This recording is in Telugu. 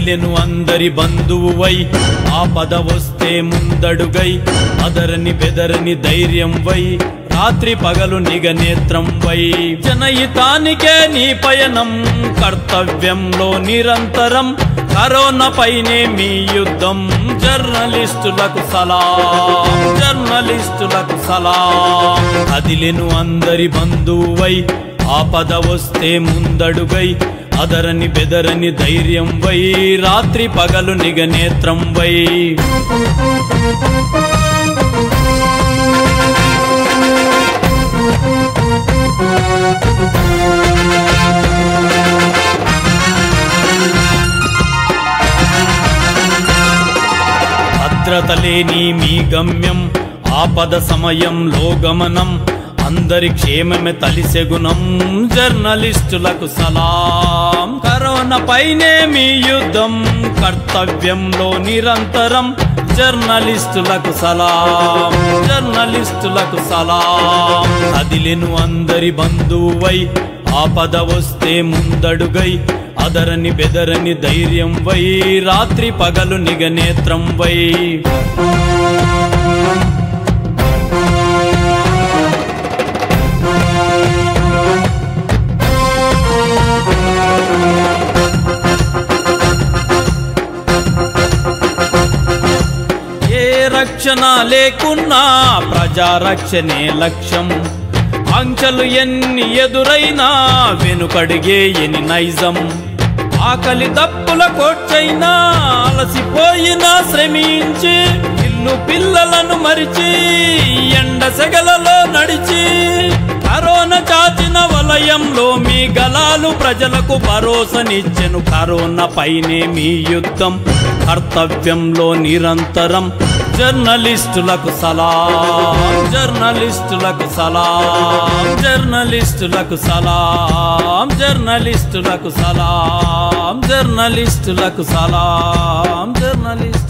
కదిలెను అందరి బంధువువై ఆపద వస్తే ముందడుగై అదరని బెదరని ధైర్యం వై రాత్రి పగలు నిగ నేత్రం వై జనహితానికే నీ పయనం కర్తవ్యంలో నిరంతరం కరోనా పైనే మీ యుద్ధం జర్నలిస్టులకు సలాం జర్నలిస్టులకు సలాం కదిలెను అందరి బంధువువై ఆపద వస్తే ముందడుగై అదరని బెదరని ధైర్యం వై రాత్రి పగలు నిగ నేత్రం వై భద్రత లేని మీ గమ్యం ఆపద సమయంలో గమనం అందరి క్షేమమే తలిసెగుణం జర్నలిస్టులకు సలాం కరోనా పైనే మీ యుద్ధం కర్తవ్యంలో నిరంతరం జర్నలిస్టులకు సలాం జర్నలిస్టులకు సలాం కదిలెను అందరి బంధువువై ఆపద వస్తే ముందడుగై అదరని బెదరని ధైర్యం వై రాత్రి పగలు నిగ నేత్రం వై రక్షణ లేకున్నా ప్రజారక్షణే లక్ష్యం ఆంక్షలు ఎన్ని ఎదురైనా వెనుకడిగే ఎని నైజం ఆకలి దప్పుల కోర్చైనా అలసిపోయినా శ్రమించి ఇల్లు పిల్లలను మరిచి ఎండ సెగలలో నడిచి కరోనా చాచిన వలయంలో మీ గలాలు ప్రజలకు భరోసానిచ్చెను కరోనా పైనే మీ యుద్ధం కర్తవ్యంలో నిరంతరం జర్నలిస్టులకు సలాం జర్నలిస్టులకు సలాం జర్నలిస్టులకు సలాం జర్నలిస్టులకు సలాం జర్నలిస్టులకు సలాం జర్నలిస్ట్